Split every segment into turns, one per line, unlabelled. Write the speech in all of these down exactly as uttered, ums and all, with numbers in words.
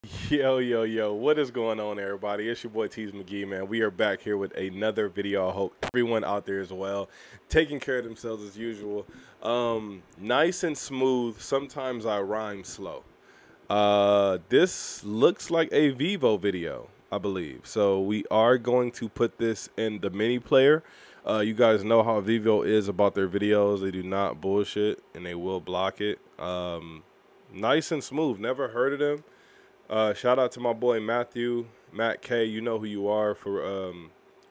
Yo, yo, yo, what is going on, everybody? It's your boy Teez McGee, man. We are back here with another video. I hope everyone out there is well, taking care of themselves as usual. Um, nice and smooth. Sometimes I rhyme slow. Uh, this looks like a Vivo video, I believe. So we are going to put this in the mini player. Uh, you guys know how Vivo is about their videos. They do not bullshit, and they will block it. Um, nice and smooth. Never heard of them. Uh, shout out to my boy Matthew, Matt K. You know who you are for, um,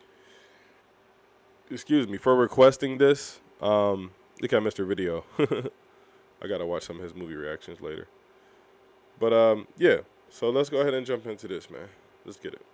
excuse me, for requesting this. Um, look at Mister Video. I gotta watch some of his movie reactions later. But um, yeah. So let's go ahead and jump into this, man. Let's get it.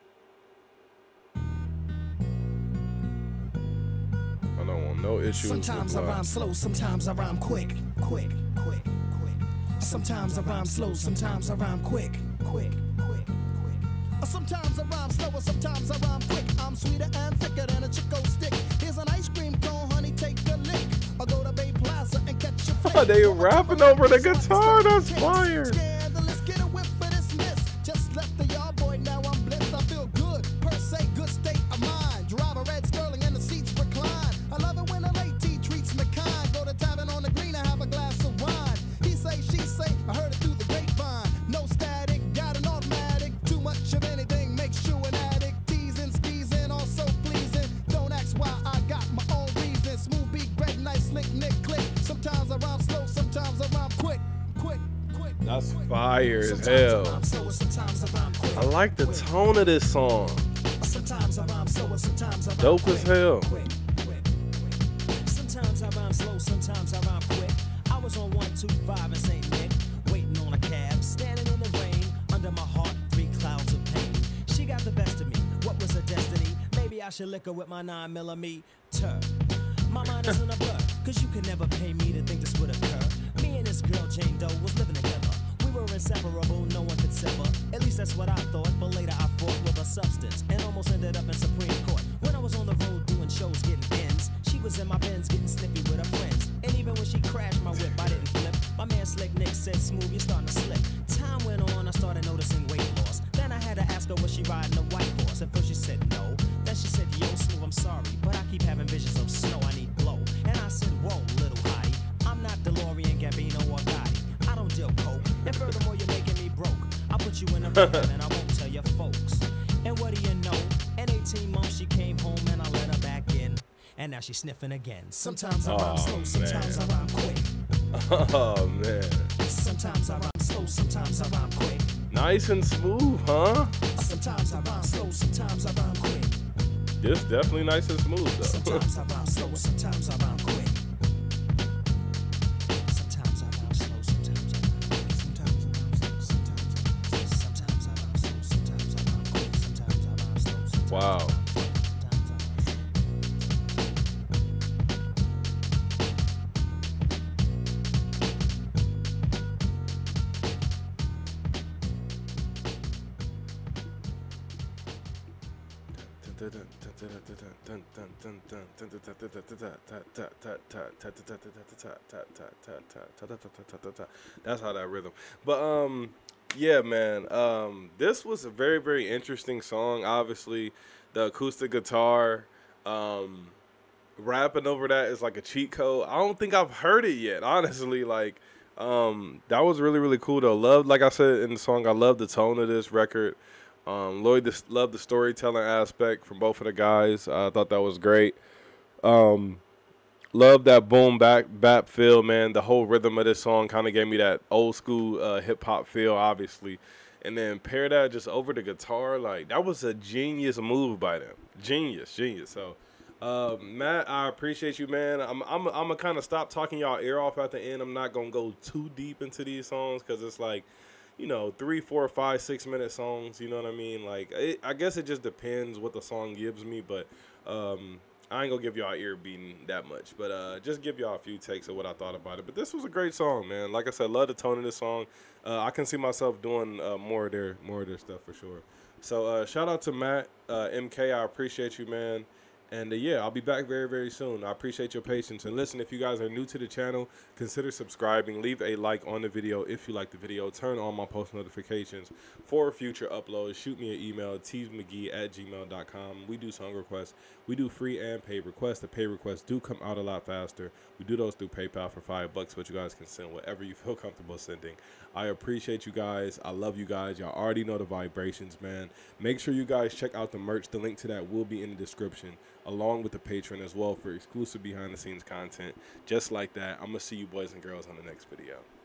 I don't want no issues.
Sometimes I rhyme slow, sometimes I rhyme quick, quick, quick, quick. Sometimes I rhyme slow, sometimes I rhyme quick, quick, quick, quick. Sometimes I rhyme slower, sometimes I rhyme quick. I'm sweeter and thicker than a Chico stick. Here's an ice cream cone, honey, take a lick. I'll go to Bay Plaza and catch your flick.
Oh, they rapping over the guitar. That's fire.
Let's get a whip for this miss. Just left the yard boy, now I'm blessed. I feel good, per se, good state of mind. Drive a red Sterling and the seats recline. I love it when a lady treats me kind. Go to tavern on the green and have a glass of wine. He say, she say, I heard it through the grapevine. No static, got an automatic. Too much of anything makes you an addict. Teasing, skeezing, also pleasing. Don't ask why, I got my own reason. Smooth beat, great, nice, slick, nick, click. Sometimes I rhyme slow, sometimes I rhyme quick, quick, quick.
That's fire as hell. I like the tone of this song.
Sometimes I rhyme slow, sometimes I rhyme
Dope as hell.
Sometimes I rhyme slow, sometimes I rhyme quick. I was on one two five in Saint Nick, waiting on a cab, standing in the rain. Under my heart, three clouds of pain. She got the best of me. What was her destiny? Maybe I should lick her with my nine millimeter. My mind is in a blur, cause you could never pay me to think this would occur. Me and this girl Jane Doe was living together. We were inseparable, no one could sever. At least that's what I thought, but later I fought with a substance and almost ended up in Supreme Court. When I was on the road doing shows, getting ends, she was in my Benz getting sniffy with her friends. And even when she crashed my whip, I didn't flip. My man Slick Nick said, "Smooth, you're starting to slip." Time went on, I started noticing weight loss. Then I had to ask her, was she riding a white horse? At first she said no. Then she said, "Yo, Smooth, I'm sorry, but I keep having visions of snow. I need blow." And I said, "Whoa, little hottie, I'm not DeLorean, Gambino, or Gotti. I don't deal coke, and furthermore, you're making me broke. I'll put you in a room and I won't tell your folks." And what do you know? In eighteen months, she came home and I let her back in. And now she's sniffing again. Sometimes I rhyme
Oh,
slow, sometimes
man.
I rhyme quick.
Oh man.
Sometimes I rhyme slow, sometimes I rhyme quick.
Nice and smooth, huh?
Sometimes I rhyme slow, sometimes I rhyme quick.
This definitely nice and smooth though.
Sometimes I rhyme slow, sometimes I rhyme quick. Sometimes I rhyme slow, sometimes I rhyme quick. Sometimes I rhyme slow, sometimes I rhyme quick. Sometimes I rhyme slow, sometimes I rhyme quick. Sometimes I rhyme slow, sometimes
Wow.
I rhyme slow.
That's how that rhythm. But um yeah, man. Um this was a very very interesting song. Obviously, the acoustic guitar um rapping over that is like a cheat code. I don't think I've heard it yet, honestly. Like um that was really really cool though. Love, like I said in the song, I love the tone of this record. Um, Lloyd just loved the storytelling aspect from both of the guys. Uh, I thought that was great. Um, love that boom back bap feel, man. The whole rhythm of this song kind of gave me that old school uh, hip hop feel, obviously. And then pair that just over the guitar, like that was a genius move by them. Genius, genius. So, uh, Matt, I appreciate you, man. I'm I'm I'm gonna kind of stop talking y'all ear off at the end. I'm not gonna go too deep into these songs because it's like, you know, three, four, five, six minute songs. You know what I mean? Like, it, I guess it just depends what the song gives me. But um, I ain't gonna give y'all ear beating that much. But uh, just give y'all a few takes of what I thought about it. But this was a great song, man. Like I said, love the tone of this song. Uh, I can see myself doing uh, more of their more of their stuff for sure. So uh, shout out to Matt, uh, M K. I appreciate you, man. And uh, yeah, I'll be back very, very soon. I appreciate your patience. And listen, if you guys are new to the channel, consider subscribing. Leave a like on the video if you like the video. Turn on my post notifications for future uploads. Shoot me an email, teez mcgee at gmail dot com. We do song requests. We do free and paid requests. The paid requests do come out a lot faster. We do those through PayPal for five bucks, but you guys can send whatever you feel comfortable sending. I appreciate you guys. I love you guys. Y'all already know the vibrations, man. Make sure you guys check out the merch. The link to that will be in the description, along with the Patreon as well for exclusive behind the scenes content. Just like that, I'm going to see you boys and girls on the next video.